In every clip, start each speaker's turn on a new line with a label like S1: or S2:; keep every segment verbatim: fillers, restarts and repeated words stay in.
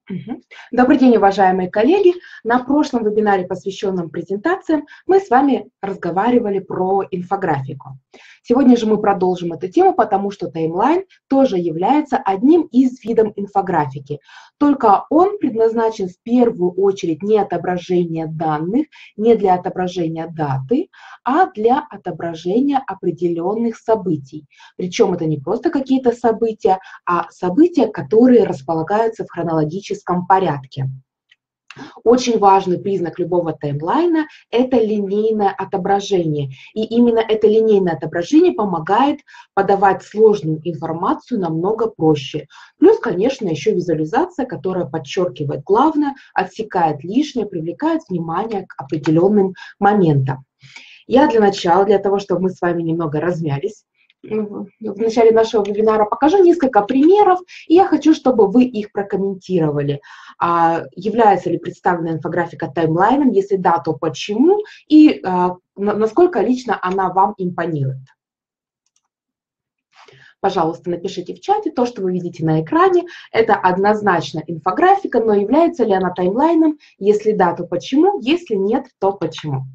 S1: Мгм. Добрый день, уважаемые коллеги! На прошлом вебинаре, посвященном презентациям, мы с вами разговаривали про инфографику. Сегодня же мы продолжим эту тему, потому что таймлайн тоже является одним из видов инфографики. Только он предназначен в первую очередь не отображения данных, не для отображения даты, а для отображения определенных событий. Причем это не просто какие-то события, а события, которые располагаются в хронологическом порядке. Очень важный признак любого таймлайна – это линейное отображение. И именно это линейное отображение помогает подавать сложную информацию намного проще. Плюс, конечно, еще визуализация, которая подчеркивает главное, отсекает лишнее, привлекает внимание к определенным моментам. Я для начала, для того, чтобы мы с вами немного размялись, в начале нашего вебинара покажу несколько примеров, и я хочу, чтобы вы их прокомментировали. А, является ли представленная инфографика таймлайном? Если да, то почему? И а, насколько лично она вам импонирует? Пожалуйста, напишите в чате то, что вы видите на экране. Это однозначно инфографика, но является ли она таймлайном? Если да, то почему? Если нет, то почему?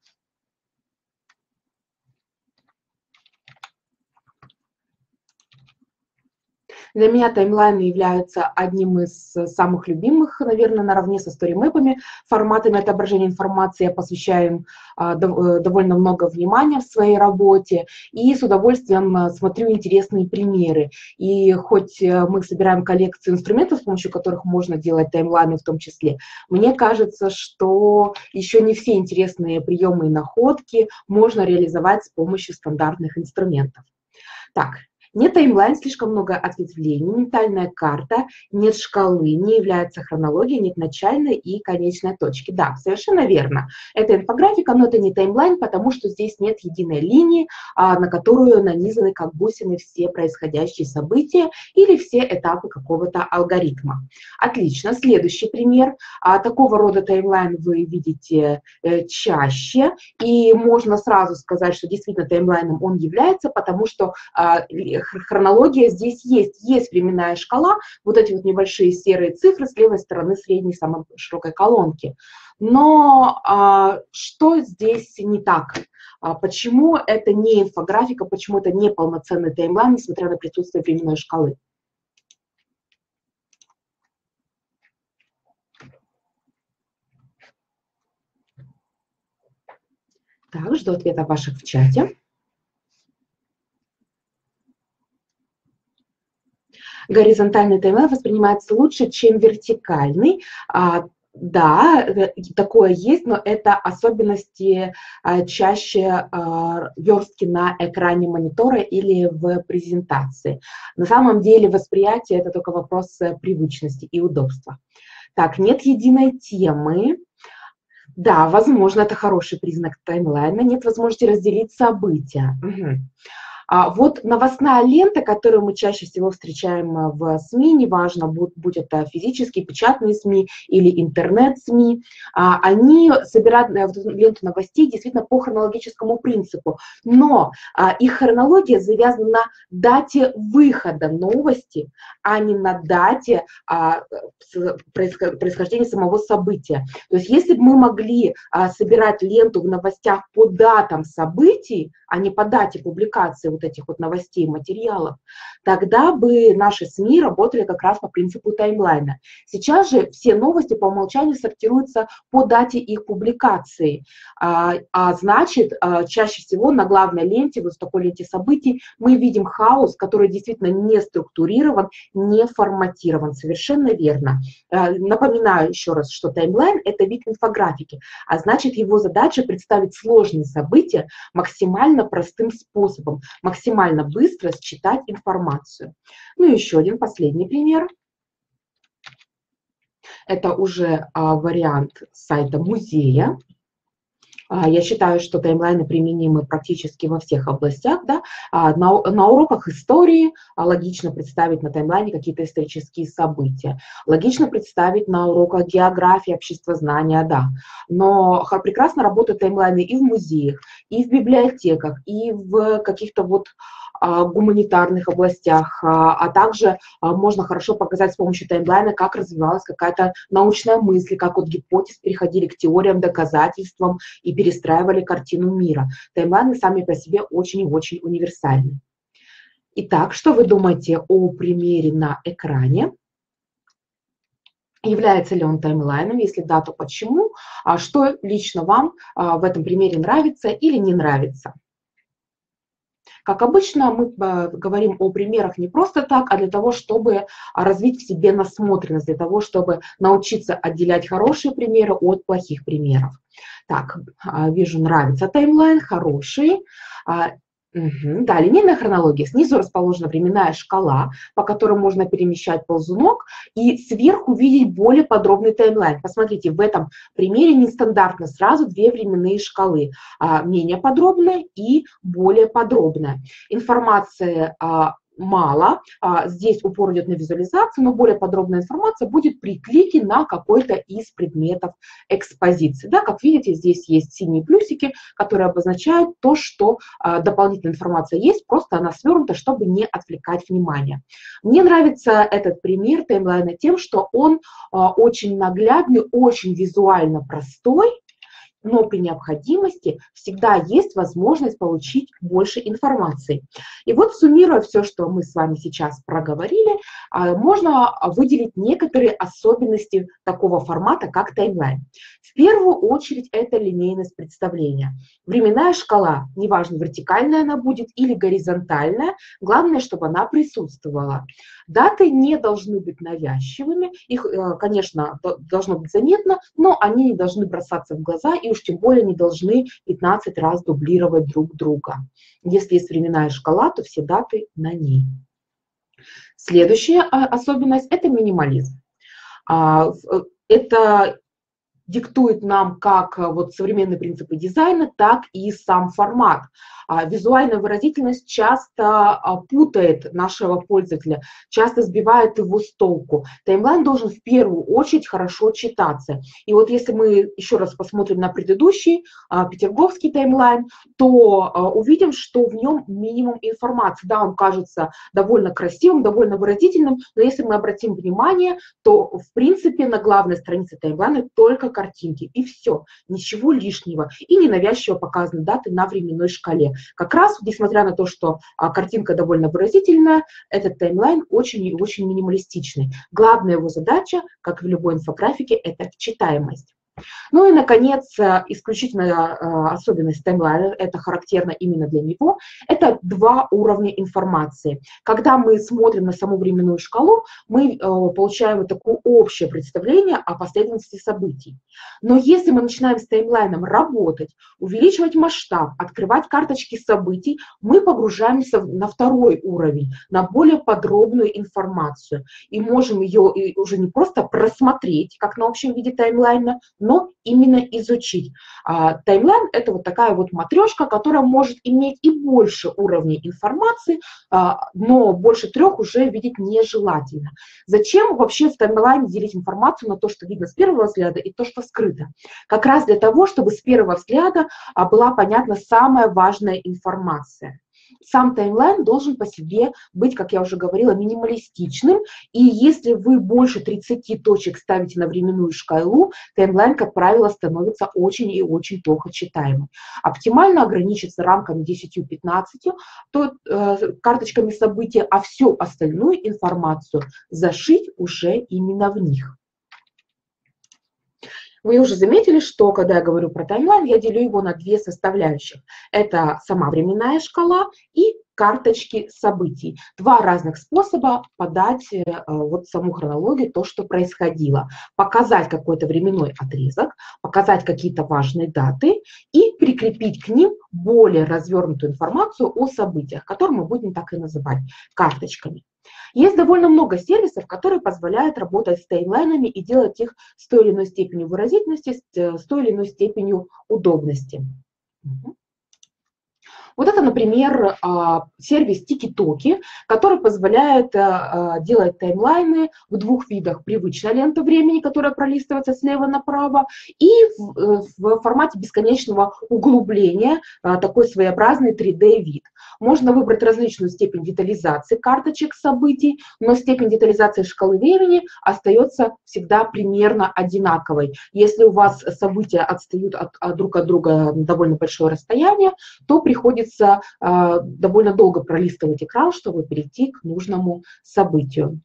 S1: Для меня таймлайны являются одним из самых любимых, наверное, наравне со сторимэпами, форматами отображения информации. Я посвящаю им а, довольно много внимания в своей работе и с удовольствием смотрю интересные примеры. И хоть мы собираем коллекцию инструментов, с помощью которых можно делать таймлайны в том числе, мне кажется, что еще не все интересные приемы и находки можно реализовать с помощью стандартных инструментов. Так. Нет таймлайн, слишком много ответвлений, ментальная карта, нет шкалы, не является хронологией, нет начальной и конечной точки. Да, совершенно верно. Это инфографика, но это не таймлайн, потому что здесь нет единой линии, на которую нанизаны как бусины все происходящие события или все этапы какого-то алгоритма. Отлично. Следующий пример. Такого рода таймлайн вы видите чаще, и можно сразу сказать, что действительно таймлайном он является, потому что хронология здесь есть, есть временная шкала, вот эти вот небольшие серые цифры с левой стороны средней самой широкой колонки. Но а, что здесь не так? А, почему это не инфографика, почему это не полноценный таймлайн, несмотря на присутствие временной шкалы? Так, жду ответа ваших в чате. Горизонтальный таймлайн воспринимается лучше, чем вертикальный. А, да, такое есть, но это особенности а, чаще а, верстки на экране монитора или в презентации. На самом деле восприятие – это только вопрос привычности и удобства. Так, нет единой темы. Да, возможно, это хороший признак таймлайна. Нет возможности разделить события. Угу. А вот новостная лента, которую мы чаще всего встречаем в СМИ, неважно, будь, будь это физические, печатные СМИ или интернет-СМИ, они собирают ленту новостей действительно по хронологическому принципу, но их хронология завязана на дате выхода новости, а не на дате происхождения самого события. То есть если бы мы могли собирать ленту в новостях по датам событий, а не по дате публикации вот этих вот новостей, материалов, тогда бы наши СМИ работали как раз по принципу таймлайна. Сейчас же все новости по умолчанию сортируются по дате их публикации, а, а значит, чаще всего на главной ленте, вот в такой ленте событий, мы видим хаос, который действительно не структурирован, не форматирован. Совершенно верно. Напоминаю еще раз, что таймлайн – это вид инфографики, а значит, его задача представить сложные события максимально простым способом, максимально быстро считать информацию. Ну и еще один последний пример. Это уже а, вариант сайта музея. Я считаю, что таймлайны применимы практически во всех областях. Да? На, на уроках истории логично представить на таймлайне какие-то исторические события. Логично представить на уроках географии, обществознания, да. Но прекрасно работают таймлайны и в музеях, и в библиотеках, и в каких-то вот гуманитарных областях, а также можно хорошо показать с помощью таймлайна, как развивалась какая-то научная мысль, как от гипотез переходили к теориям, доказательствам и перестраивали картину мира. Таймлайны сами по себе очень и очень универсальны. Итак, что вы думаете о примере на экране? Является ли он таймлайном? Если да, то почему? А что лично вам в этом примере нравится или не нравится? Как обычно, мы говорим о примерах не просто так, а для того, чтобы развить в себе насмотренность, для того, чтобы научиться отделять хорошие примеры от плохих примеров. Так, вижу, нравится таймлайн, хороший. Угу. Да, линейная хронология. Снизу расположена временная шкала, по которой можно перемещать ползунок, и сверху видеть более подробный таймлайн. Посмотрите, в этом примере нестандартно сразу две временные шкалы. Менее подробная и более подробная. Информация мало, здесь упор идет на визуализацию, но более подробная информация будет при клике на какой-то из предметов экспозиции. Да, как видите, здесь есть синие плюсики, которые обозначают то, что дополнительная информация есть, просто она свернута, чтобы не отвлекать внимание. Мне нравится этот пример таймлайна тем, что он очень наглядный, очень визуально простой, но при необходимости всегда есть возможность получить больше информации. И вот, суммируя все, что мы с вами сейчас проговорили, можно выделить некоторые особенности такого формата, как таймлайн. В первую очередь это линейность представления. Временная шкала, неважно, вертикальная она будет или горизонтальная, главное, чтобы она присутствовала. Даты не должны быть навязчивыми, их, конечно, должно быть заметно, но они не должны бросаться в глаза и уж тем более не должны пятнадцать раз дублировать друг друга. Если есть временная шкала, то все даты на ней. Следующая особенность – это минимализм. Это диктует нам как вот современные принципы дизайна, так и сам формат. Визуальная выразительность часто путает нашего пользователя, часто сбивает его с толку. Таймлайн должен в первую очередь хорошо читаться. И вот если мы еще раз посмотрим на предыдущий петерговский таймлайн, то увидим, что в нем минимум информации. Да, он кажется довольно красивым, довольно выразительным, но если мы обратим внимание, то в принципе на главной странице таймлайна только картинки, и все, ничего лишнего, и ненавязчиво показаны даты на временной шкале. Как раз, несмотря на то, что а, картинка довольно выразительная, этот таймлайн очень и очень минималистичный. Главная его задача, как и в любой инфографике, это читаемость. Ну и, наконец, исключительная особенность таймлайна, это характерно именно для него, это два уровня информации. Когда мы смотрим на саму временную шкалу, мы получаем вот такое общее представление о последовательности событий. Но если мы начинаем с таймлайном работать, увеличивать масштаб, открывать карточки событий, мы погружаемся на второй уровень, на более подробную информацию. И можем ее уже не просто просмотреть, как на общем виде таймлайна, но именно изучить. А, таймлайн – это вот такая вот матрешка, которая может иметь и больше уровней информации, а, но больше трех уже видеть нежелательно. Зачем вообще в таймлайне делить информацию на то, что видно с первого взгляда, и то, что скрыто? Как раз для того, чтобы с первого взгляда а, была понятна самая важная информация. Сам таймлайн должен по себе быть, как я уже говорила, минималистичным. И если вы больше тридцати точек ставите на временную шкалу, таймлайн, как правило, становится очень и очень плохо читаемым. Оптимально ограничиться рамками десятью-пятнадцатью то, э, карточками событий, а всю остальную информацию зашить уже именно в них. Вы уже заметили, что когда я говорю про таймлайн, я делю его на две составляющих. Это сама временная шкала и карточки событий. Два разных способа подать э, вот саму хронологию, то, что происходило. Показать какой-то временной отрезок, показать какие-то важные даты и прикрепить к ним более развернутую информацию о событиях, которые мы будем так и называть карточками. Есть довольно много сервисов, которые позволяют работать с таймлайнами и делать их с той или иной степенью выразительности, с той или иной степенью удобности. Вот это, например, сервис Tiki-Toki, который позволяет делать таймлайны в двух видах. Привычная лента времени, которая пролистывается слева направо, и в формате бесконечного углубления, такой своеобразный три дэ вид. Можно выбрать различную степень детализации карточек событий, но степень детализации шкалы времени остается всегда примерно одинаковой. Если у вас события отстают от, от друг от друга на довольно большое расстояние, то приходится э, довольно долго пролистывать экран, чтобы перейти к нужному событию.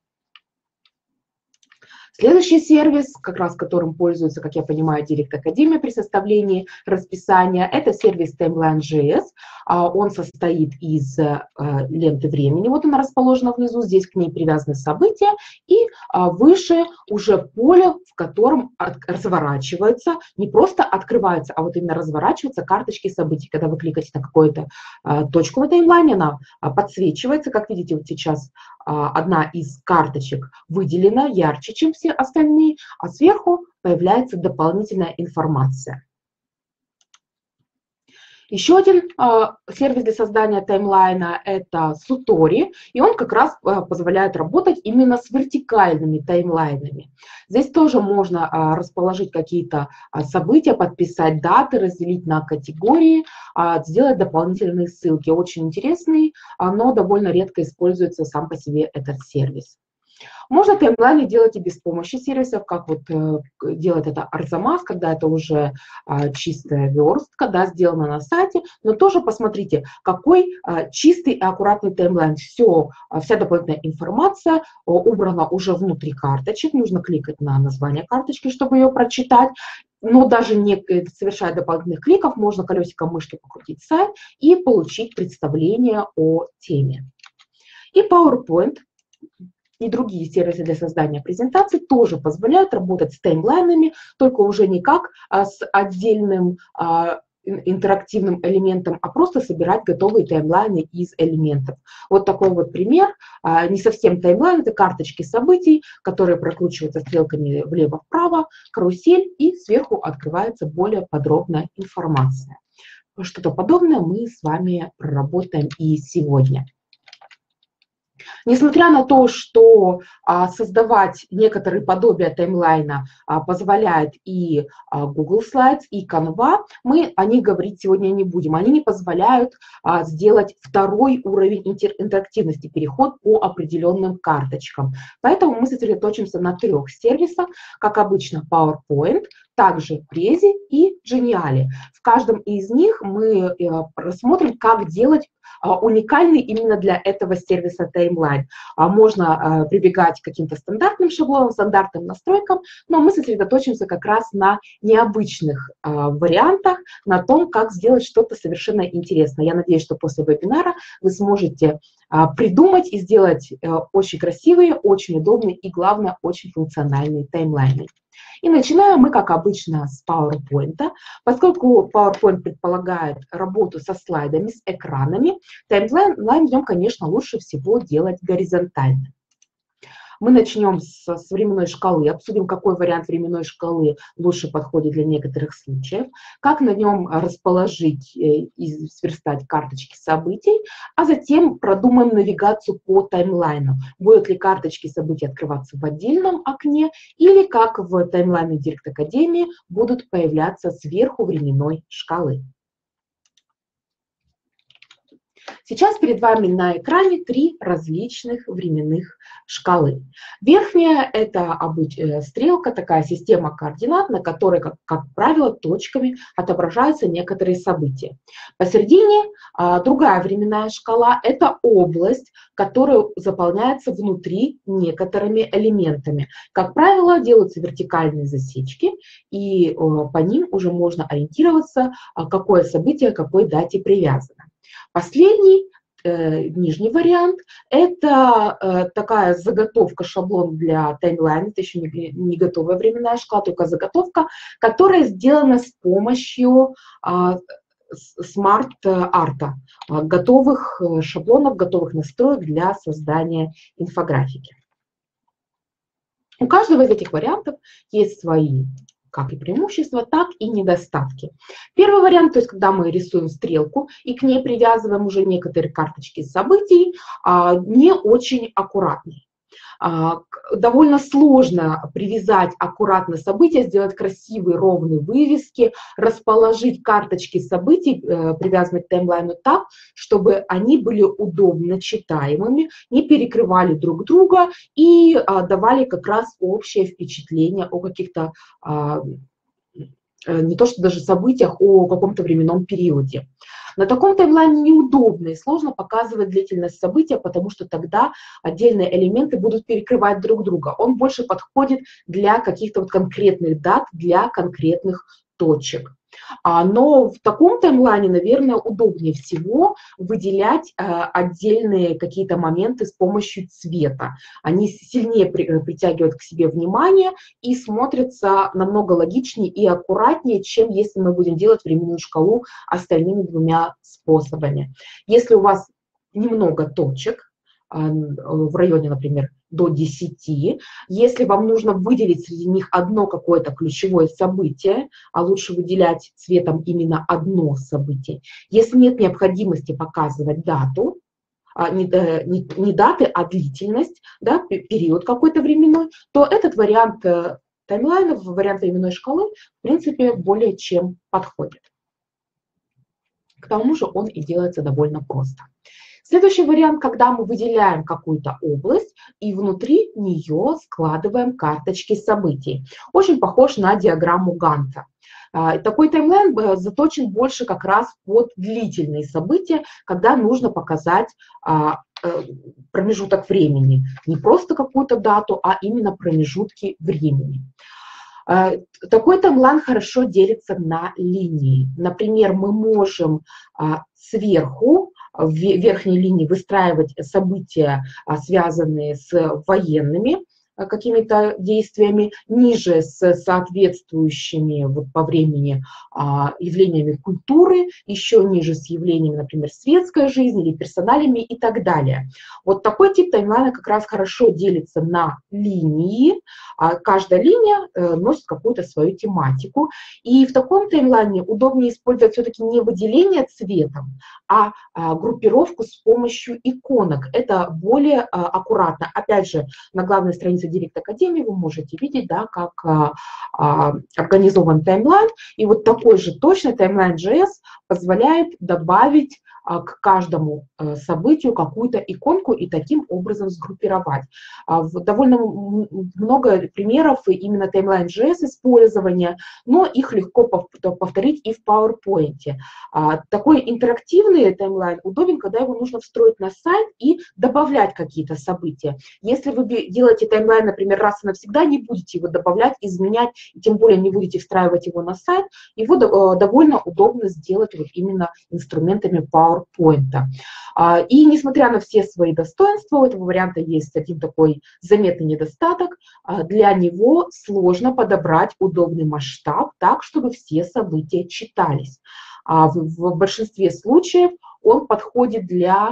S1: Следующий сервис, как раз которым пользуется, как я понимаю, Direct Academy при составлении расписания, это сервис Timeline.js. Он состоит из ленты времени, вот она расположена внизу, здесь к ней привязаны события, и выше уже поле, в котором разворачивается, не просто открывается, а вот именно разворачиваются карточки событий. Когда вы кликаете на какую-то точку на таймлайне, она подсвечивается, как видите, вот сейчас одна из карточек выделена ярче, чем все остальные, а сверху появляется дополнительная информация. Еще один э, сервис для создания таймлайна – это Sutori, и он как раз э, позволяет работать именно с вертикальными таймлайнами. Здесь тоже можно э, расположить какие-то э, события, подписать даты, разделить на категории, э, сделать дополнительные ссылки. Очень интересный, э, но довольно редко используется сам по себе этот сервис. Можно таймлайны делать и без помощи сервисов, как вот э, делает это Arzamas, когда это уже э, чистая верстка, да, сделана на сайте. Но тоже посмотрите, какой э, чистый и аккуратный таймлайн. Все, э, вся дополнительная информация э, убрана уже внутри карточек. Нужно кликать на название карточки, чтобы ее прочитать. Но даже не совершая дополнительных кликов, можно колесиком мышки покрутить сайт и получить представление о теме. И PowerPoint и другие сервисы для создания презентаций тоже позволяют работать с таймлайнами, только уже не как а, с отдельным а, интерактивным элементом, а просто собирать готовые таймлайны из элементов. Вот такой вот пример. А, не совсем таймлайн, это карточки событий, которые прокручиваются стрелками влево-вправо, карусель, и сверху открывается более подробная информация. Что-то подобное мы с вами проработаем и сегодня. Несмотря на то, что а, создавать некоторые подобия таймлайна а, позволяет и а, Google Slides, и Canva, мы о них говорить сегодня не будем. Они не позволяют а, сделать второй уровень интерактивности, переход по определенным карточкам. Поэтому мы сосредоточимся на трех сервисах, как обычно PowerPoint, также Prezi и Geniali. В каждом из них мы рассмотрим, как делать уникальный именно для этого сервиса таймлайн. Можно прибегать к каким-то стандартным шаблонам, стандартным настройкам, но мы сосредоточимся как раз на необычных вариантах, на том, как сделать что-то совершенно интересное. Я надеюсь, что после вебинара вы сможете придумать и сделать очень красивые, очень удобные и, главное, очень функциональные таймлайны. И начинаем мы, как обычно, с PowerPoint. Поскольку PowerPoint предполагает работу со слайдами, с экранами, таймлайн в нем, конечно, лучше всего делать горизонтально. Мы начнем с, с временной шкалы, обсудим, какой вариант временной шкалы лучше подходит для некоторых случаев, как на нем расположить и сверстать карточки событий, а затем продумаем навигацию по таймлайну. Будут ли карточки событий открываться в отдельном окне, или, как в таймлайне Direct Academy, будут появляться сверху временной шкалы. Сейчас перед вами на экране три различных временных шкалы. Верхняя – это стрелка, такая система координат, на которой, как, как правило, точками отображаются некоторые события. Посередине а, другая временная шкала – это область, которая заполняется внутри некоторыми элементами. Как правило, делаются вертикальные засечки, и а, по ним уже можно ориентироваться, а, какое событие к какой дате привязано. Последний, э, нижний вариант, это э, такая заготовка, шаблон для таймлайна, это еще не, не готовая временная шкала, только заготовка, которая сделана с помощью э, смарт-арта, готовых шаблонов, готовых настроек для создания инфографики. У каждого из этих вариантов есть свои как и преимущества, так и недостатки. Первый вариант, то есть когда мы рисуем стрелку и к ней привязываем уже некоторые карточки событий, не очень аккуратный. Довольно сложно привязать аккуратно события, сделать красивые ровные вывески, расположить карточки событий, привязанных к таймлайну так, чтобы они были удобно читаемыми, не перекрывали друг друга и давали как раз общее впечатление о каких-то, не то что даже событиях, о каком-то временном периоде. На таком таймлайне неудобно и сложно показывать длительность события, потому что тогда отдельные элементы будут перекрывать друг друга. Он больше подходит для каких-то вот конкретных дат, для конкретных точек. Но в таком таймлайне, наверное, удобнее всего выделять отдельные какие-то моменты с помощью цвета. Они сильнее притягивают к себе внимание и смотрятся намного логичнее и аккуратнее, чем если мы будем делать временную шкалу остальными двумя способами. Если у вас немного точек, в районе, например, до десяти. Если вам нужно выделить среди них одно какое-то ключевое событие, а лучше выделять цветом именно одно событие. Если нет необходимости показывать дату, не, не, не даты, а длительность, да, период какой-то временной, то этот вариант таймлайна, вариант временной шкалы, в принципе, более чем подходит. К тому же он и делается довольно просто. Следующий вариант, когда мы выделяем какую-то область и внутри нее складываем карточки событий. Очень похож на диаграмму Ганта. Такой таймлайн заточен больше как раз под длительные события, когда нужно показать промежуток времени. Не просто какую-то дату, а именно промежутки времени. Такой таймлайн хорошо делится на линии. Например, мы можем сверху в верхней линии выстраивать события, связанные с военными какими-то действиями, ниже с соответствующими вот по времени а, явлениями культуры, еще ниже с явлениями, например, светской жизни или персоналями и так далее. Вот такой тип таймлайна как раз хорошо делится на линии. А каждая линия э, носит какую-то свою тематику. И в таком таймлайне удобнее использовать все-таки не выделение цветом, а, а группировку с помощью иконок. Это более а, аккуратно. Опять же, на главной странице Директ Академии вы можете видеть, да, как а, а, организован таймлайн. И вот такой же точно таймлайн джей эс позволяет добавить а, к каждому а, событию какую-то иконку и таким образом сгруппировать. А, в, довольно много примеров именно таймлайн джей эс использования, но их легко повторить и в PowerPoint. А, такой интерактивный таймлайн удобен, когда его нужно встроить на сайт и добавлять какие-то события. Если вы делаете таймлайн, например, раз и навсегда, не будете его добавлять, изменять, и тем более не будете встраивать его на сайт, его довольно удобно сделать вот именно инструментами PowerPoint. И несмотря на все свои достоинства, у этого варианта есть один такой заметный недостаток. Для него сложно подобрать удобный масштаб так, чтобы все события читались. В большинстве случаев он подходит для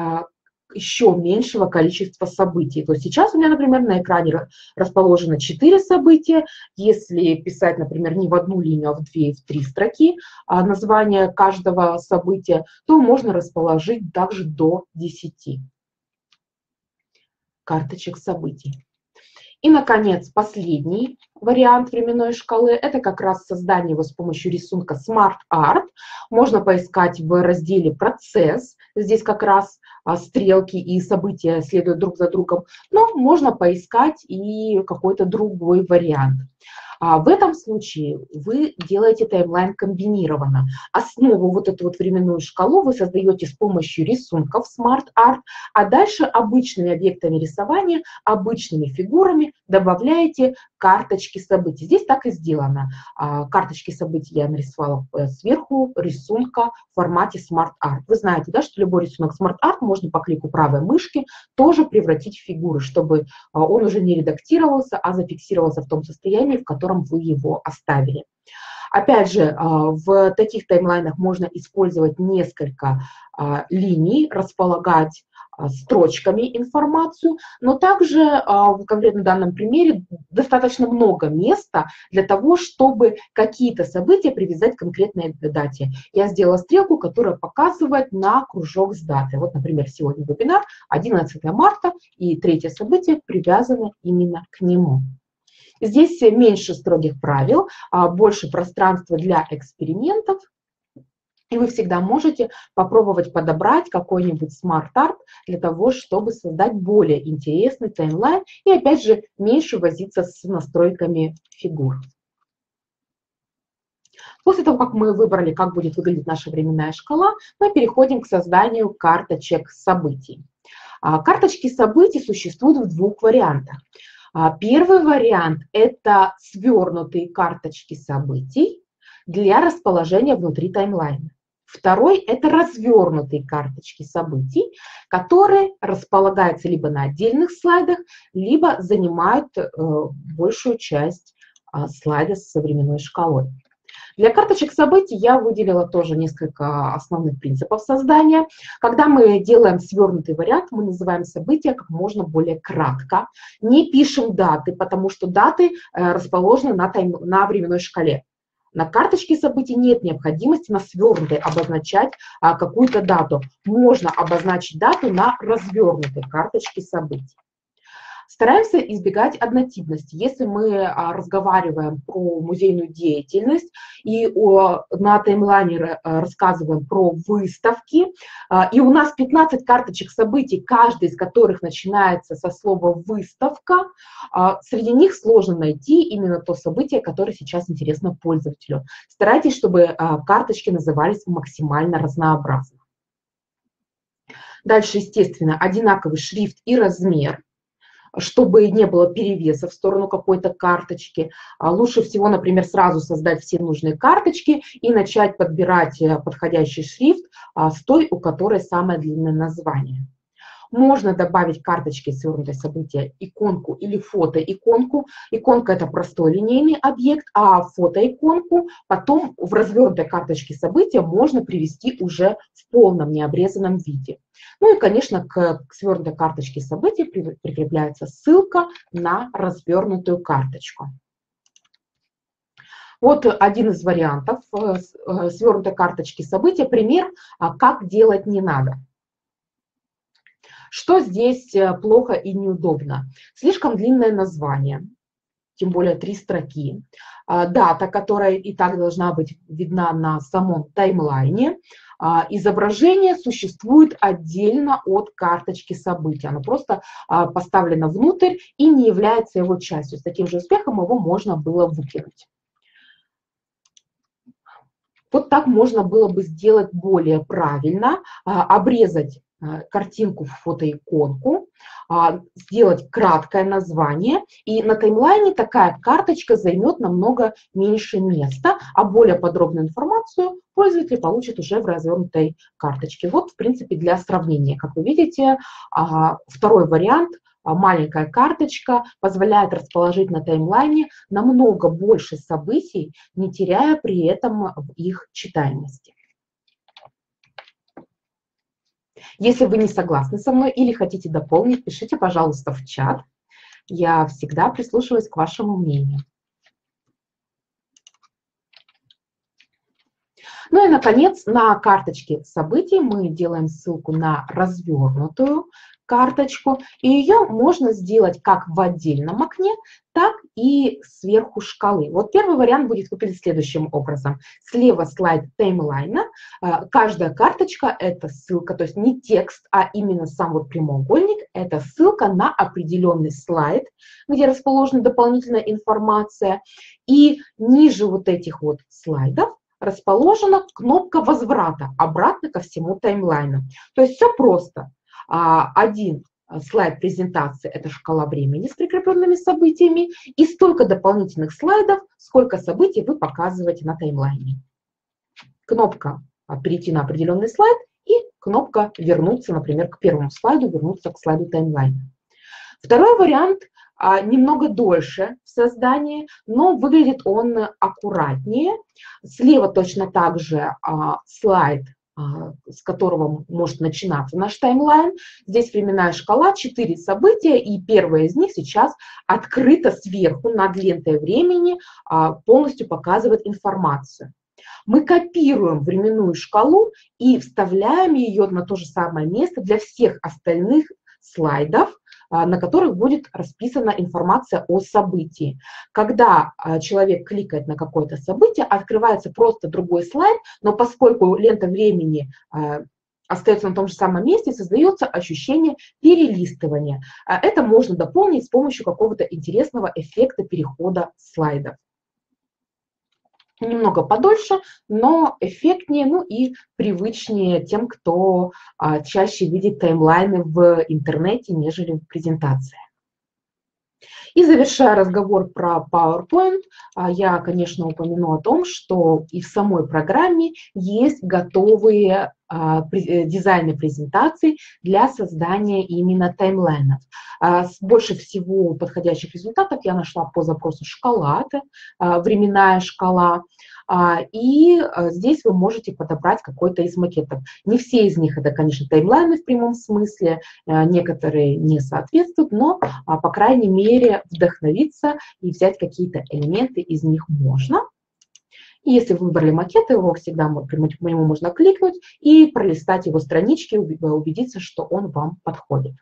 S1: еще меньшего количества событий. То есть сейчас у меня, например, на экране расположено четыре события. Если писать, например, не в одну линию, а в две и в три строки название каждого события, то можно расположить также до десяти карточек событий. И, наконец, последний вариант временной шкалы – это как раз создание его с помощью рисунка Smart Art. Можно поискать в разделе «Процесс». Здесь как раз стрелки и события следуют друг за другом. Но можно поискать и какой-то другой вариант. В этом случае вы делаете таймлайн комбинированно. Основу, вот эту вот временную шкалу, вы создаете с помощью рисунков Smart Art, а дальше обычными объектами рисования, обычными фигурами добавляете карточки событий. Здесь так и сделано. Карточки событий я нарисовала сверху рисунка в формате Smart Art. Вы знаете, да, что любой рисунок Smart Art можно по клику правой мышки тоже превратить в фигуры, чтобы он уже не редактировался, а зафиксировался в том состоянии, в котором вы его оставили. Опять же, в таких таймлайнах можно использовать несколько линий, располагать строчками информацию, но также в конкретно данном примере достаточно много места для того, чтобы какие-то события привязать к конкретной дате. Я сделала стрелку, которая показывает на кружок с датой. Вот, например, сегодня вебинар, одиннадцатое марта, и третье событие привязано именно к нему. Здесь меньше строгих правил, больше пространства для экспериментов. И вы всегда можете попробовать подобрать какой-нибудь смарт-арт для того, чтобы создать более интересный таймлайн и, опять же, меньше возиться с настройками фигур. После того, как мы выбрали, как будет выглядеть наша временная шкала, мы переходим к созданию карточек событий. Карточки событий существуют в двух вариантах. Первый вариант – это свернутые карточки событий для расположения внутри таймлайна. Второй – это развернутые карточки событий, которые располагаются либо на отдельных слайдах, либо занимают э, большую часть э, слайда с временной шкалой. Для карточек событий я выделила тоже несколько основных принципов создания. Когда мы делаем свернутый вариант, мы называем события как можно более кратко. Не пишем даты, потому что даты э, расположены на, тайм, на временной шкале. На карточке событий нет необходимости на свернутой обозначать а, какую-то дату. Можно обозначить дату на развернутой карточке событий. Стараемся избегать однотипности. Если мы а, разговариваем про музейную деятельность и о, на таймлайне а, рассказываем про выставки, а, и у нас пятнадцать карточек событий, каждый из которых начинается со слова «выставка», а, среди них сложно найти именно то событие, которое сейчас интересно пользователю. Старайтесь, чтобы а, карточки назывались максимально разнообразно. Дальше, естественно, одинаковый шрифт и размер, чтобы не было перевеса в сторону какой-то карточки. Лучше всего, например, сразу создать все нужные карточки и начать подбирать подходящий шрифт с той, у которой самое длинное название. Можно добавить карточки свернутые события иконку или фото-иконку. Иконка – это простой линейный объект, а фото-иконку потом в развернутой карточке события можно привести уже в полном необрезанном виде. Ну и, конечно, к свернутой карточке событий прикрепляется ссылка на развернутую карточку. Вот один из вариантов свернутой карточки события. Пример, как делать не надо. Что здесь плохо и неудобно? Слишком длинное название, тем более три строки. Дата, которая и так должна быть видна на самом таймлайне. Изображение существует отдельно от карточки событий. Оно просто поставлено внутрь и не является его частью. С таким же успехом его можно было выкинуть. Вот так можно было бы сделать более правильно, обрезать картинку в фотоиконку, сделать краткое название, и на таймлайне такая карточка займет намного меньше места, а более подробную информацию пользователь получит уже в развернутой карточке. Вот, в принципе, для сравнения. Как вы видите, второй вариант, маленькая карточка, позволяет расположить на таймлайне намного больше событий, не теряя при этом их читаемости. Если вы не согласны со мной или хотите дополнить, пишите, пожалуйста, в чат. Я всегда прислушиваюсь к вашему мнению. Ну и, наконец, на карточке событий мы делаем ссылку на развернутую карточку. И ее можно сделать как в отдельном окне, так и сверху шкалы. Вот первый вариант будет выглядеть следующим образом. Слева слайд таймлайна. Каждая карточка – это ссылка, то есть не текст, а именно сам вот прямоугольник. Это ссылка на определенный слайд, где расположена дополнительная информация. И ниже вот этих вот слайдов расположена кнопка возврата обратно ко всему таймлайну. То есть все просто. Один слайд презентации – это шкала времени с прикрепленными событиями, и столько дополнительных слайдов, сколько событий вы показываете на таймлайне. Кнопка «Перейти на определенный слайд» и кнопка «Вернуться», например, к первому слайду, вернуться к слайду таймлайна. Второй вариант немного дольше в создании, но выглядит он аккуратнее. Слева точно так же слайд, с которого может начинаться наш таймлайн. Здесь временная шкала, четыре события, и первое из них сейчас открыто сверху над лентой времени, полностью показывает информацию. Мы копируем временную шкалу и вставляем ее на то же самое место для всех остальных слайдов, на которых будет расписана информация о событии. Когда человек кликает на какое-то событие, открывается просто другой слайд, но поскольку лента времени остается на том же самом месте, создается ощущение перелистывания. Это можно дополнить с помощью какого-то интересного эффекта перехода слайдов. Немного подольше, но эффектнее, ну и привычнее тем, кто а, чаще видит таймлайны в интернете, нежели в презентации. И завершая разговор про PowerPoint, а, я, конечно, упомяну о том, что и в самой программе есть готовые а, при, дизайны презентаций для создания именно таймлайнов. А, с больше всего подходящих результатов я нашла по запросу шкала, это а, временная шкала. И здесь вы можете подобрать какой-то из макетов. Не все из них это, конечно, таймлайны в прямом смысле, некоторые не соответствуют, но, по крайней мере, вдохновиться и взять какие-то элементы из них можно. И если вы выбрали макет, его всегда по нему можно кликнуть и пролистать его странички, убедиться, что он вам подходит.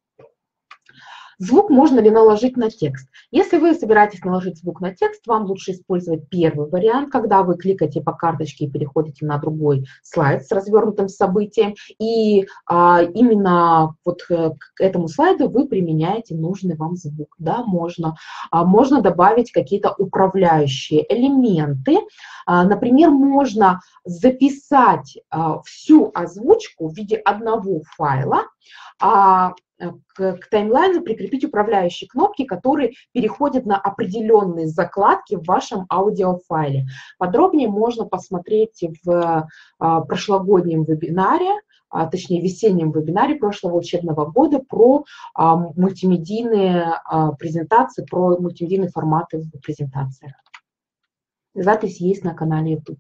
S1: Звук можно ли наложить на текст? Если вы собираетесь наложить звук на текст, вам лучше использовать первый вариант, когда вы кликаете по карточке и переходите на другой слайд с развернутым событием. И а, именно вот к этому слайду вы применяете нужный вам звук. Да, можно. А, можно добавить какие-то управляющие элементы. А, например, можно записать а, всю озвучку в виде одного файла, а, К, к таймлайну прикрепить управляющие кнопки, которые переходят на определенные закладки в вашем аудиофайле. Подробнее можно посмотреть в а, прошлогоднем вебинаре, а, точнее весеннем вебинаре прошлого учебного года про а, мультимедийные а, презентации, про мультимедийные форматы в презентациях. Запись есть на канале YouTube.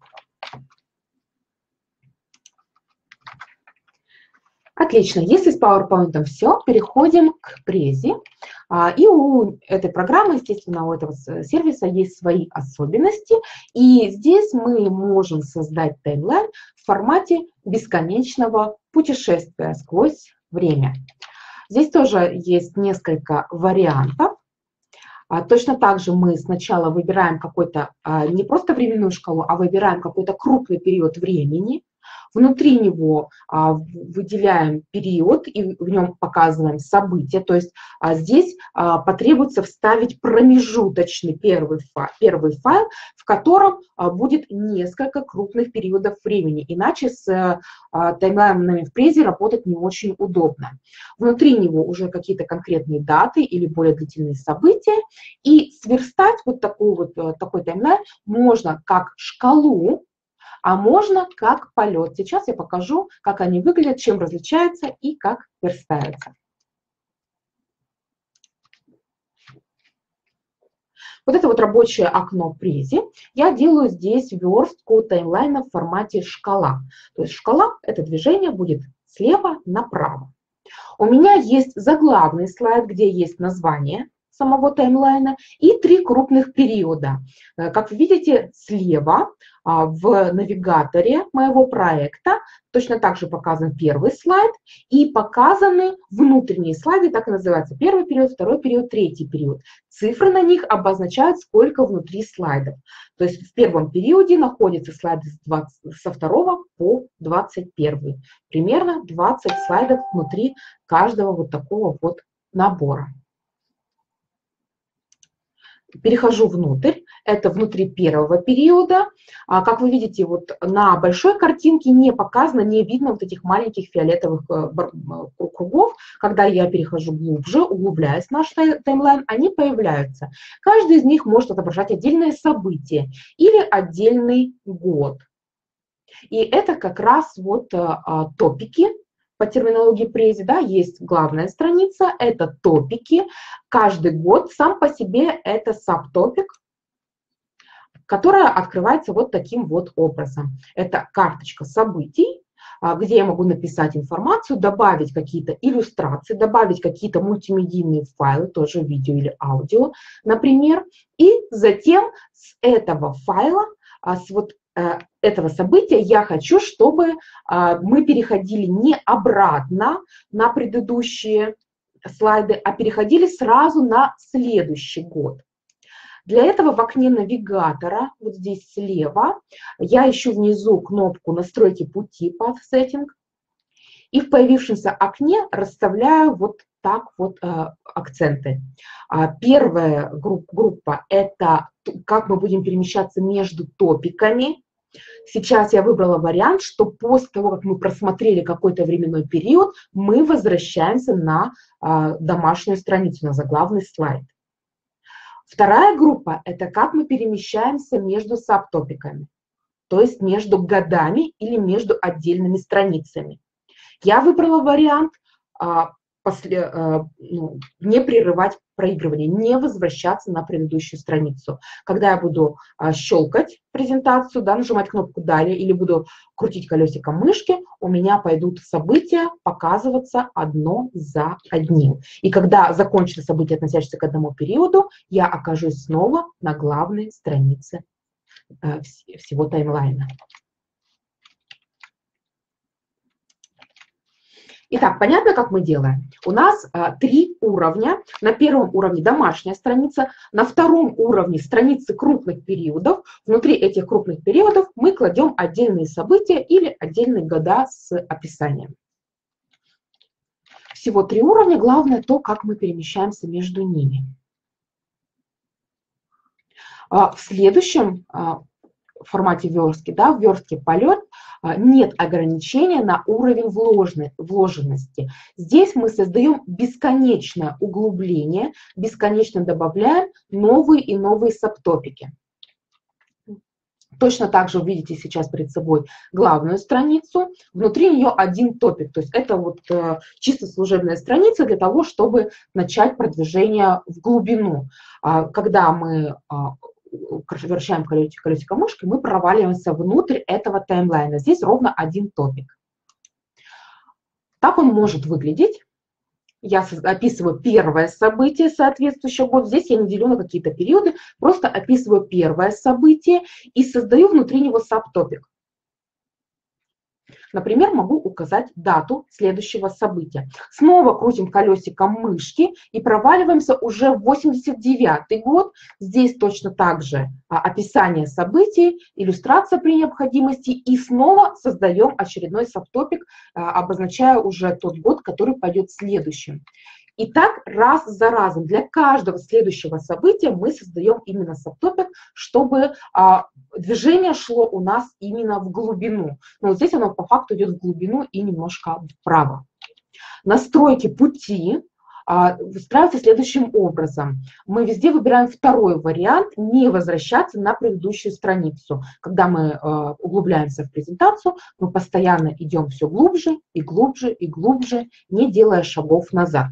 S1: Отлично, если с PowerPoint все, переходим к презе. И у этой программы, естественно, у этого сервиса есть свои особенности. И здесь мы можем создать таймлайн в формате бесконечного путешествия сквозь время. Здесь тоже есть несколько вариантов. Точно так же мы сначала выбираем какой-то, не просто временную шкалу, а выбираем какой-то крупный период времени. Внутри него а, выделяем период и в нем показываем события. То есть а, здесь а, потребуется вставить промежуточный первый файл, первый файл, в котором а, будет несколько крупных периодов времени. Иначе с а, таймлайнами в презе работать не очень удобно. Внутри него уже какие-то конкретные даты или более длительные события. И сверстать вот такой, вот, такой таймлайн можно как шкалу, а можно как полет. Сейчас я покажу, как они выглядят, чем различаются и как верстаются. Вот это вот рабочее окно презе. Я делаю здесь верстку таймлайна в формате шкала. То есть шкала, это движение будет слева направо. У меня есть заглавный слайд, где есть название самого таймлайна и три крупных периода. Как вы видите, слева в навигаторе моего проекта точно так же показан первый слайд и показаны внутренние слайды, так и называется, первый период, второй период, третий период. Цифры на них обозначают, сколько внутри слайдов. То есть в первом периоде находятся слайды со второго по двадцать первый. Примерно двадцать слайдов внутри каждого вот такого вот набора. Перехожу внутрь, это внутри первого периода. Как вы видите, вот на большой картинке не показано, не видно вот этих маленьких фиолетовых кругов. Когда я перехожу глубже, углубляясь в наш таймлайн, они появляются. Каждый из них может отображать отдельное событие или отдельный год. И это как раз вот топики, по терминологии Prezi, да, есть главная страница, это топики. Каждый год сам по себе это сабтопик, которая открывается вот таким вот образом. Это карточка событий, где я могу написать информацию, добавить какие-то иллюстрации, добавить какие-то мультимедийные файлы, тоже видео или аудио, например. И затем с этого файла, с вот этого события я хочу, чтобы мы переходили не обратно на предыдущие слайды, а переходили сразу на следующий год. Для этого в окне навигатора, вот здесь слева, я ищу внизу кнопку «Настройки пути» Path Setting, и в появившемся окне расставляю вот так вот э, акценты. А первая групп, группа – это как мы будем перемещаться между топиками. Сейчас я выбрала вариант, что после того, как мы просмотрели какой-то временной период, мы возвращаемся на э, домашнюю страницу, на заглавный слайд. Вторая группа – это как мы перемещаемся между сабтопиками, то есть между годами или между отдельными страницами. Я выбрала вариант а, после, а, ну, не прерывать проигрывание, не возвращаться на предыдущую страницу. Когда я буду а, щелкать презентацию, да, нажимать кнопку «Далее» или буду крутить колесиком мышки, у меня пойдут события показываться одно за одним. И когда закончится событие, относящееся к одному периоду, я окажусь снова на главной странице а, всего таймлайна. Итак, понятно, как мы делаем? У нас а, три уровня. На первом уровне домашняя страница, на втором уровне страницы крупных периодов. Внутри этих крупных периодов мы кладем отдельные события или отдельные года с описанием. Всего три уровня, главное то, как мы перемещаемся между ними. А, в следующем а, формате верстки, да, в верстке полет, нет ограничения на уровень вложенности. Здесь мы создаем бесконечное углубление, бесконечно добавляем новые и новые сабтопики. Точно так же вы видите сейчас перед собой главную страницу, внутри нее один топик, то есть это вот э, чисто служебная страница для того, чтобы начать продвижение в глубину. А, когда мы а, вращаем колесико мышкой, мы проваливаемся внутрь этого таймлайна. Здесь ровно один топик. Так он может выглядеть. Я описываю первое событие соответствующего года. Здесь я не делю на какие-то периоды, просто описываю первое событие и создаю внутри него сабтопик. Например, могу указать дату следующего события. Снова крутим колесиком мышки и проваливаемся уже в восемьдесят девятый год. Здесь точно так же описание событий, иллюстрация при необходимости. И снова создаем очередной сабтопик, обозначая уже тот год, который пойдет следующим. И так раз за разом для каждого следующего события мы создаем именно сабтопик, чтобы а, движение шло у нас именно в глубину. Но вот здесь оно по факту идет в глубину и немножко вправо. Настройки пути а, выстраиваются следующим образом. Мы везде выбираем второй вариант, не возвращаться на предыдущую страницу. Когда мы а, углубляемся в презентацию, мы постоянно идем все глубже и глубже и глубже, не делая шагов назад.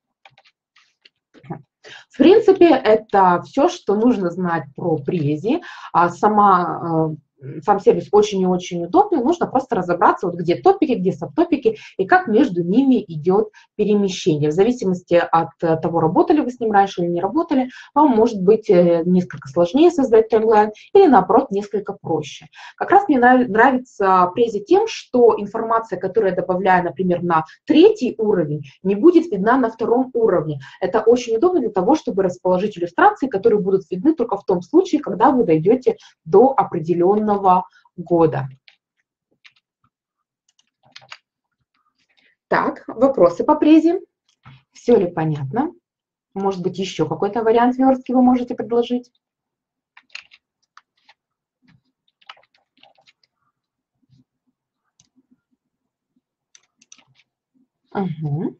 S1: В принципе, это все, что нужно знать про Prezi. Сама, сам сервис очень и очень удобный. Нужно просто разобраться, вот где топики, где сабтопики и как между ними идет перемещение. В зависимости от того, работали вы с ним раньше или не работали, вам может быть несколько сложнее создать таймлайн или, наоборот, несколько проще. Как раз мне нравится Prezi тем, что информация, которую я добавляю, например, на третий уровень, не будет видна на втором уровне. Это очень удобно для того, чтобы расположить иллюстрации, которые будут видны только в том случае, когда вы дойдете до определенного года. Так, вопросы по Prezi? Все ли понятно? Может быть, еще какой-то вариант верстки вы можете предложить? Угу.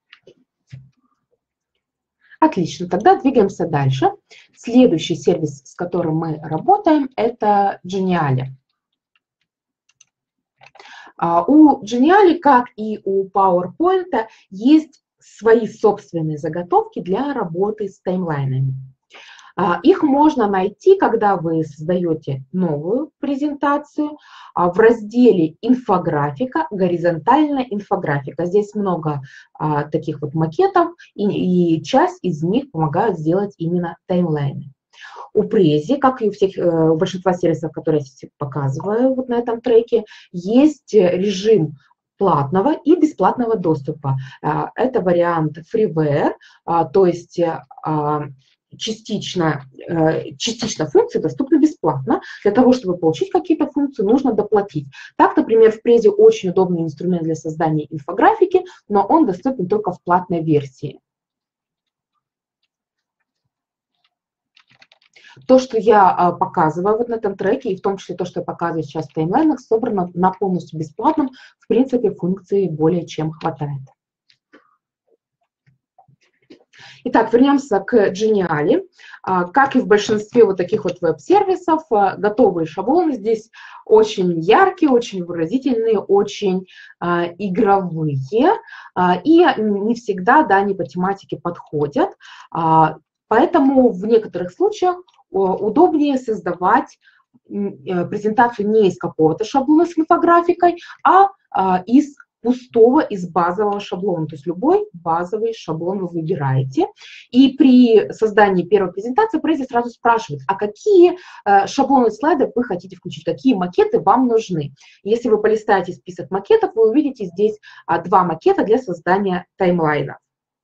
S1: Отлично, тогда двигаемся дальше. Следующий сервис, с которым мы работаем, это Geniali. У Geniali, как и у PowerPoint, есть свои собственные заготовки для работы с таймлайнами. Их можно найти, когда вы создаете новую презентацию в разделе «Инфографика», «Горизонтальная инфографика». Здесь много таких вот макетов, и, и часть из них помогают сделать именно таймлайны. У Prezi, как и у всех, у большинства сервисов, которые я показываю вот на этом треке, есть режим платного и бесплатного доступа. Это вариант freeware, то есть частично, частично функции доступны бесплатно. Для того, чтобы получить какие-то функции, нужно доплатить. Так, например, в Prezi очень удобный инструмент для создания инфографики, но он доступен только в платной версии. То, что я показываю вот на этом треке, и в том числе то, что я показываю сейчас в таймлайнах, собрано на полностью бесплатном. В принципе, функции более чем хватает. Итак, вернемся к Geniali. Как и в большинстве вот таких вот веб-сервисов, готовые шаблоны здесь очень яркие, очень выразительные, очень а, игровые. А, и не всегда, да, они по тематике подходят. А, поэтому в некоторых случаях удобнее создавать презентацию не из какого-то шаблона с инфографикой, а, а из пустого, из базового шаблона. То есть любой базовый шаблон вы выбираете. И при создании первой презентации Prezi сразу спрашивает, а какие э, шаблоны слайдов вы хотите включить, какие макеты вам нужны. Если вы полистаете список макетов, вы увидите здесь а, два макета для создания таймлайна.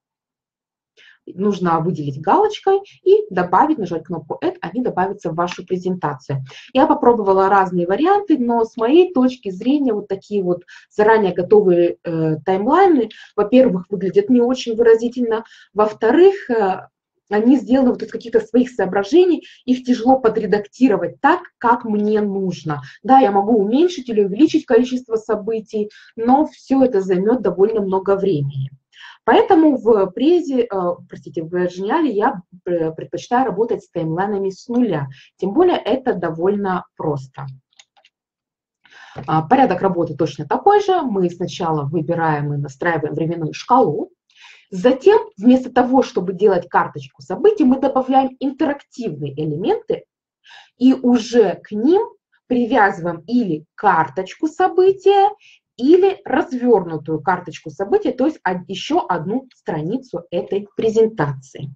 S1: Нужно выделить галочкой и добавить, нажать кнопку Add, они добавятся в вашу презентацию. Я попробовала разные варианты, но с моей точки зрения вот такие вот заранее готовые э, таймлайны, во-первых, выглядят не очень выразительно, во-вторых, э, они сделаны вот из каких-то своих соображений, их тяжело подредактировать так, как мне нужно. Да, я могу уменьшить или увеличить количество событий, но все это займет довольно много времени. Поэтому в Prezi, простите, в Geniali я предпочитаю работать с таймлайнами с нуля. Тем более это довольно просто. Порядок работы точно такой же. Мы сначала выбираем и настраиваем временную шкалу. Затем, вместо того, чтобы делать карточку событий, мы добавляем интерактивные элементы и уже к ним привязываем или карточку события, или развернутую карточку событий, то есть еще одну страницу этой презентации.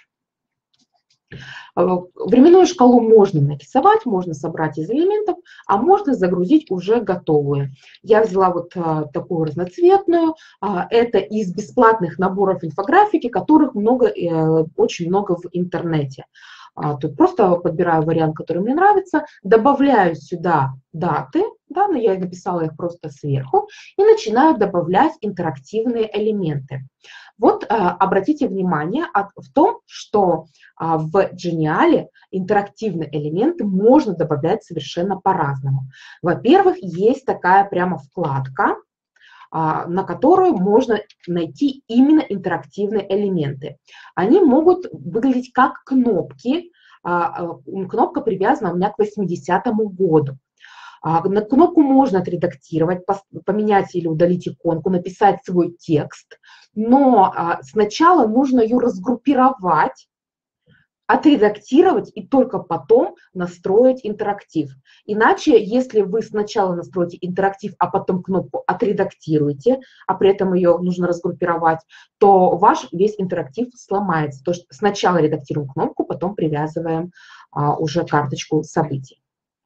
S1: Временную шкалу можно нарисовать, можно собрать из элементов, а можно загрузить уже готовую. Я взяла вот такую разноцветную. Это из бесплатных наборов инфографики, которых много, очень много в интернете. Тут просто подбираю вариант, который мне нравится, добавляю сюда даты, да, но я написала их просто сверху, и начинаю добавлять интерактивные элементы. Вот обратите внимание в том, что в Geniali интерактивные элементы можно добавлять совершенно по-разному. Во-первых, есть такая прямо вкладка, на которую можно найти именно интерактивные элементы. Они могут выглядеть как кнопки. Кнопка привязана у меня к восьмидесятому году. На кнопку можно отредактировать, поменять или удалить иконку, написать свой текст, но сначала нужно ее разгруппировать, отредактировать и только потом настроить интерактив. Иначе, если вы сначала настроите интерактив, а потом кнопку отредактируете, а при этом ее нужно разгруппировать, то ваш весь интерактив сломается. То есть сначала редактируем кнопку, потом привязываем а, уже карточку событий.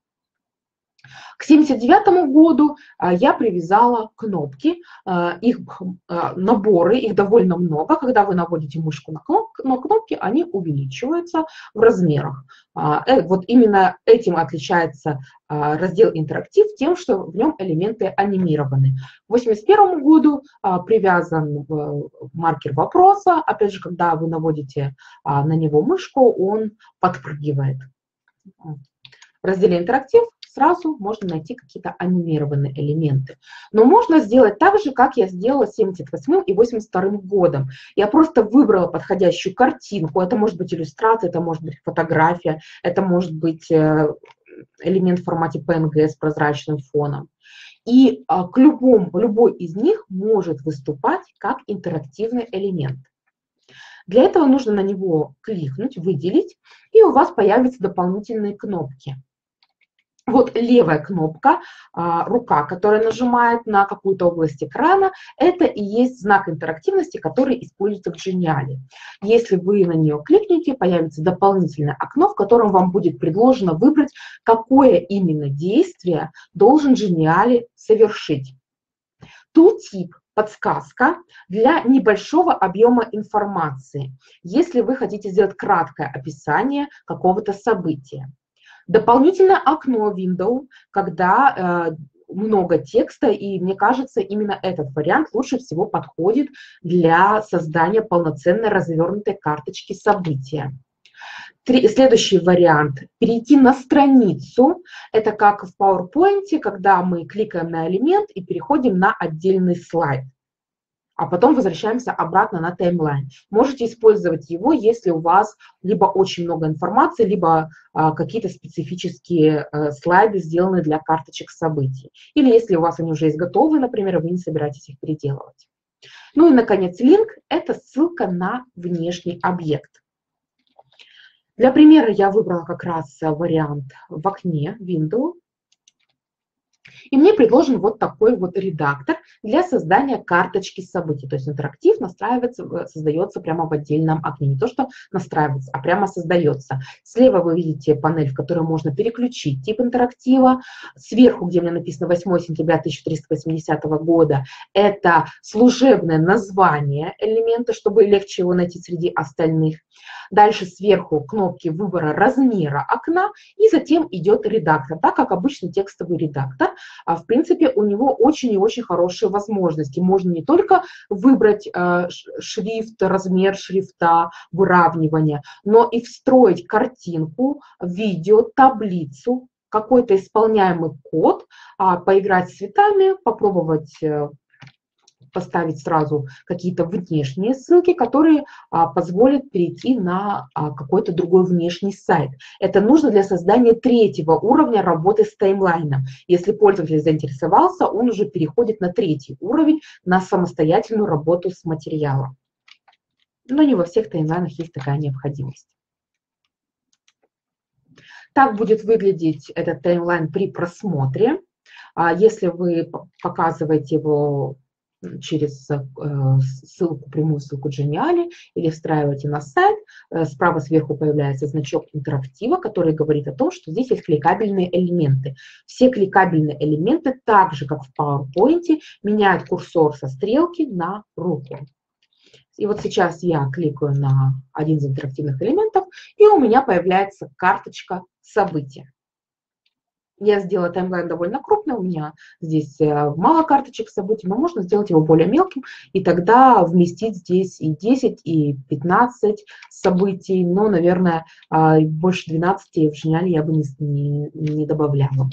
S1: К семьдесят девятому году я привязала кнопки, их наборы, их довольно много. Когда вы наводите мышку на кнопки, они увеличиваются в размерах. Вот именно этим отличается раздел «Интерактив» тем, что в нем элементы анимированы. К восемьдесят первому году привязан маркер вопроса. Опять же, когда вы наводите на него мышку, он подпрыгивает. В разделе «Интерактив» сразу можно найти какие-то анимированные элементы. Но можно сделать так же, как я сделала с семьдесят восьмым и восемьдесят вторым годом. Я просто выбрала подходящую картинку. Это может быть иллюстрация, это может быть фотография, это может быть элемент в формате пэ эн гэ с прозрачным фоном. И а, к любому, любой из них может выступать как интерактивный элемент. Для этого нужно на него кликнуть, выделить, и у вас появятся дополнительные кнопки. Вот левая кнопка, рука, которая нажимает на какую-то область экрана, это и есть знак интерактивности, который используется в Geniali. Если вы на нее кликнете, появится дополнительное окно, в котором вам будет предложено выбрать, какое именно действие должен Geniali совершить. Tooltip – подсказка для небольшого объема информации, если вы хотите сделать краткое описание какого-то события. Дополнительное окно Windows, когда э, много текста, и мне кажется, именно этот вариант лучше всего подходит для создания полноценной развернутой карточки события. Три, следующий вариант – перейти на страницу. Это как в PowerPoint, когда мы кликаем на элемент и переходим на отдельный слайд, а потом возвращаемся обратно на таймлайн. Можете использовать его, если у вас либо очень много информации, либо а, какие-то специфические а, слайды сделаны для карточек событий. Или если у вас они уже есть готовые, например, вы не собираетесь их переделывать. Ну и, наконец, линк – это ссылка на внешний объект. Для примера я выбрала как раз вариант в окне Windows. И мне предложен вот такой вот редактор для создания карточки событий. То есть интерактив настраивается, создается прямо в отдельном окне. Не то, что настраивается, а прямо создается. Слева вы видите панель, в которой можно переключить тип интерактива. Сверху, где у меня написано восьмое сентября тысяча триста восьмидесятого года, это служебное название элемента, чтобы легче его найти среди остальных. Дальше сверху кнопки выбора размера окна, и затем идет редактор, так как обычный текстовый редактор. А в принципе, у него очень и очень хорошие возможности. Можно не только выбрать э, шрифт, размер шрифта, выравнивание, но и встроить картинку, видео, таблицу, какой-то исполняемый код, э, поиграть с цветами, попробовать э, поставить сразу какие-то внешние ссылки, которые а, позволят перейти на а, какой-то другой внешний сайт. Это нужно для создания третьего уровня работы с таймлайном. Если пользователь заинтересовался, он уже переходит на третий уровень, на самостоятельную работу с материалом. Но не во всех таймлайнах есть такая необходимость. Так будет выглядеть этот таймлайн при просмотре. Если вы показываете его через ссылку, прямую ссылку Geniali или встраиваете на сайт, справа сверху появляется значок интерактива, который говорит о том, что здесь есть кликабельные элементы. Все кликабельные элементы, так же как в PowerPoint, меняют курсор со стрелки на руку. И вот сейчас я кликаю на один из интерактивных элементов, и у меня появляется карточка события. Я сделала таймлайн довольно крупный, у меня здесь мало карточек событий, но можно сделать его более мелким, и тогда вместить здесь и десять, и пятнадцать событий, но, наверное, больше двенадцати в Geniali я бы не, не, не добавляла.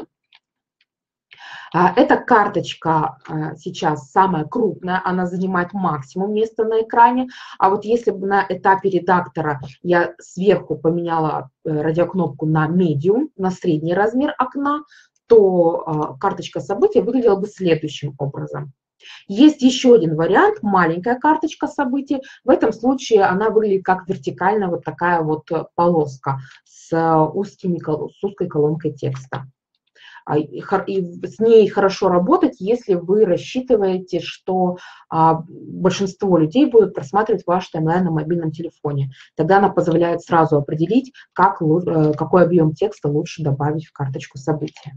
S1: Эта карточка сейчас самая крупная, она занимает максимум места на экране. А вот если бы на этапе редактора я сверху поменяла радиокнопку на medium, на средний размер окна, то карточка событий выглядела бы следующим образом. Есть еще один вариант, маленькая карточка событий. В этом случае она выглядит как вертикальная вот такая вот полоска с, узкими, с узкой колонкой текста. И с ней хорошо работать, если вы рассчитываете, что а, большинство людей будут просматривать ваш таймлайн на мобильном телефоне. Тогда она позволяет сразу определить, как, какой объем текста лучше добавить в карточку события.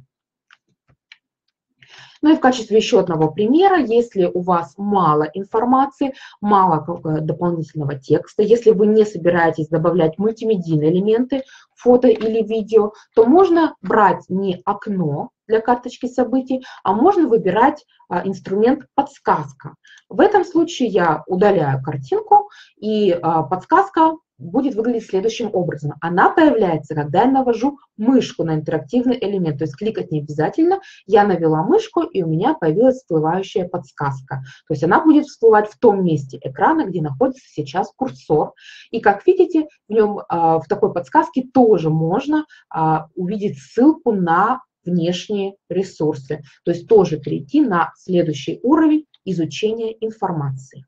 S1: Ну и в качестве еще одного примера, если у вас мало информации, мало дополнительного текста, если вы не собираетесь добавлять мультимедийные элементы, фото или видео, то можно брать не окно для карточки событий, а можно выбирать а, инструмент подсказка. В этом случае я удаляю картинку, и а, подсказка будет выглядеть следующим образом. Она появляется, когда я навожу мышку на интерактивный элемент. То есть кликать не обязательно. Я навела мышку, и у меня появилась всплывающая подсказка. То есть она будет всплывать в том месте экрана, где находится сейчас курсор. И как видите, в нем, в такой подсказке тоже можно увидеть ссылку на внешние ресурсы. То есть тоже перейти на следующий уровень изучения информации.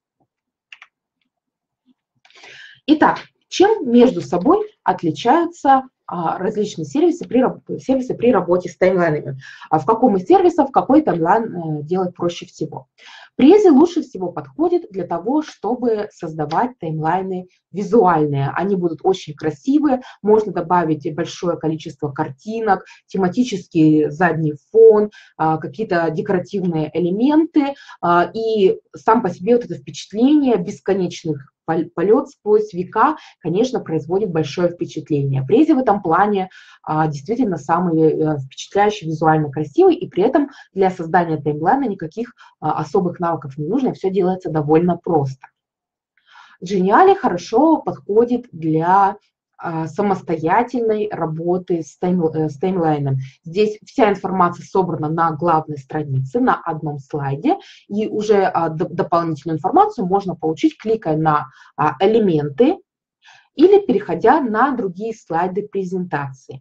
S1: Итак, чем между собой отличаются а, различные сервисы при, сервисы при работе с таймлайнами? А в каком из сервисов какой таймлайн э, делать проще всего? Prezi лучше всего подходит для того, чтобы создавать таймлайны визуальные. Они будут очень красивые, можно добавить большое количество картинок, тематический задний фон, а, какие-то декоративные элементы, а, и сам по себе вот это впечатление бесконечных полет сквозь века, конечно, производит большое впечатление. Prezi в этом плане а, действительно самый а, впечатляющий, визуально красивый, и при этом для создания таймлайна никаких а, особых навыков не нужно, все делается довольно просто. Geniali хорошо подходит для а, самостоятельной работы с, тайм, с таймлайном. Здесь вся информация собрана на главной странице, на одном слайде, и уже а, д, дополнительную информацию можно получить, кликая на а, элементы или переходя на другие слайды презентации.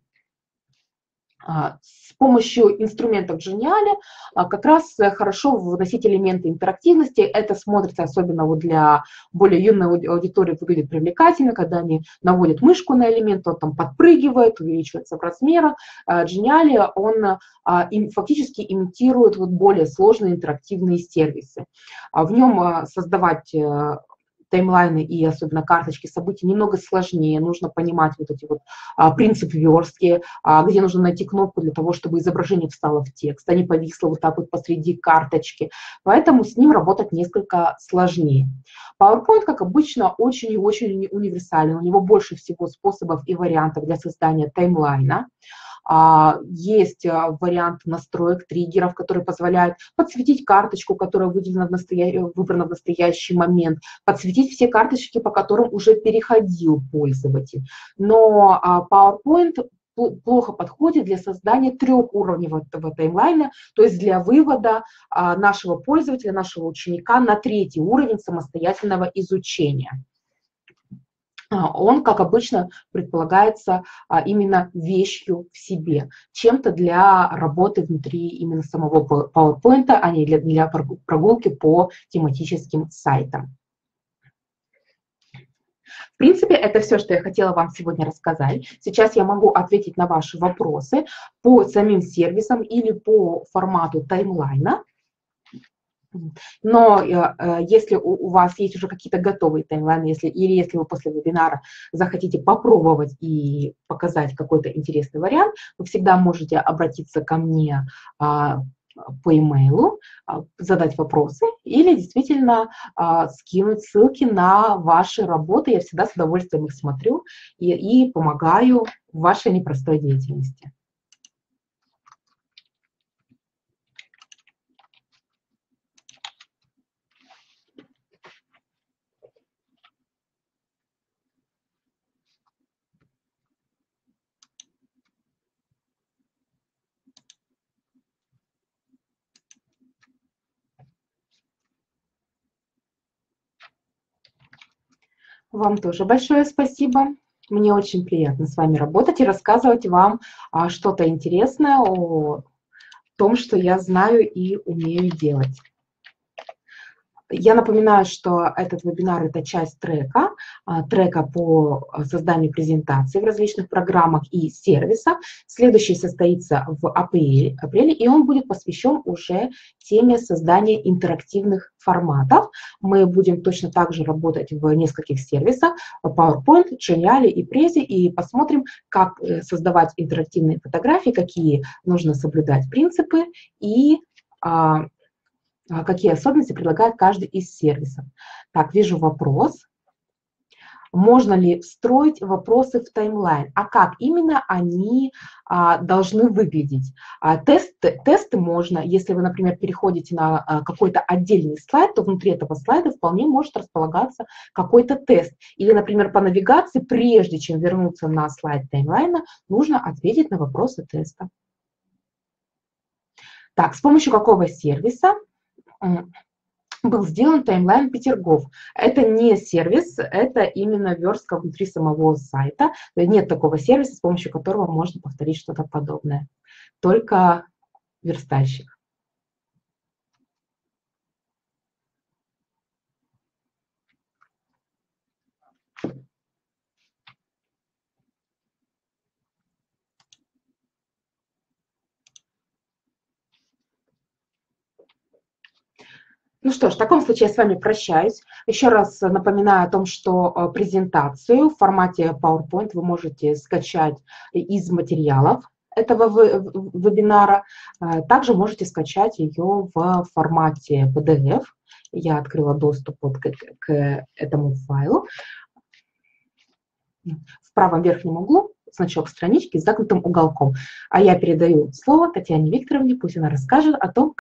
S1: С помощью инструментов Geniali как раз хорошо вносить элементы интерактивности. Это смотрится особенно вот для более юной аудитории, выглядит привлекательно, когда они наводят мышку на элемент, он там подпрыгивает, увеличивается в размерах. Geniali, он фактически имитирует вот более сложные интерактивные сервисы. В нем создавать таймлайны и особенно карточки событий немного сложнее, нужно понимать вот эти вот а, принцип верстки, а, где нужно найти кнопку для того, чтобы изображение встало в текст, а не повисло вот так вот посреди карточки, поэтому с ним работать несколько сложнее. PowerPoint, как обычно, очень и очень универсален, у него больше всего способов и вариантов для создания таймлайна. Есть вариант настроек триггеров, которые позволяют подсветить карточку, которая выделена в настоя... выбрана в настоящий момент, подсветить все карточки, по которым уже переходил пользователь. Но PowerPoint плохо подходит для создания трехуровневого таймлайна, то есть для вывода нашего пользователя, нашего ученика на третий уровень самостоятельного изучения. Он, как обычно, предполагается именно вещью в себе, чем-то для работы внутри именно самого PowerPoint, а не для, для прогулки по тематическим сайтам. В принципе, это все, что я хотела вам сегодня рассказать. Сейчас я могу ответить на ваши вопросы по самим сервисам или по формату таймлайна. Но э, если у, у вас есть уже какие-то готовые таймлайны, если, или если вы после вебинара захотите попробовать и показать какой-то интересный вариант, вы всегда можете обратиться ко мне э, по имейлу, э, задать вопросы или действительно э, скинуть ссылки на ваши работы. Я всегда с удовольствием их смотрю и, и помогаю в вашей непростой деятельности. Вам тоже большое спасибо. Мне очень приятно с вами работать и рассказывать вам что-то интересное о том, что я знаю и умею делать. Я напоминаю, что этот вебинар – это часть трека, трека по созданию презентаций в различных программах и сервисах. Следующий состоится в апреле, апреле, и он будет посвящен уже теме создания интерактивных форматов. Мы будем точно так же работать в нескольких сервисах – PowerPoint, Geniali и Prezi, и посмотрим, как создавать интерактивные фотографии, какие нужно соблюдать принципы и какие особенности предлагает каждый из сервисов. Так, вижу вопрос. Можно ли встроить вопросы в таймлайн? А как именно они а, должны выглядеть? А, тесты, тесты можно, если вы, например, переходите на а, какой-то отдельный слайд, то внутри этого слайда вполне может располагаться какой-то тест. Или, например, по навигации, прежде чем вернуться на слайд таймлайна, нужно ответить на вопросы теста. Так, с помощью какого сервиса был сделан таймлайн Петергоф. Это не сервис, это именно верстка внутри самого сайта. Нет такого сервиса, с помощью которого можно повторить что-то подобное. Только верстальщик. Ну что ж, в таком случае я с вами прощаюсь. Еще раз напоминаю о том, что презентацию в формате PowerPoint вы можете скачать из материалов этого вебинара. Также можете скачать ее в формате пи ди эф. Я открыла доступ вот к, к этому файлу. В правом верхнем углу значок странички с загнутым уголком. А я передаю слово Татьяне Викторовне, пусть она расскажет о том,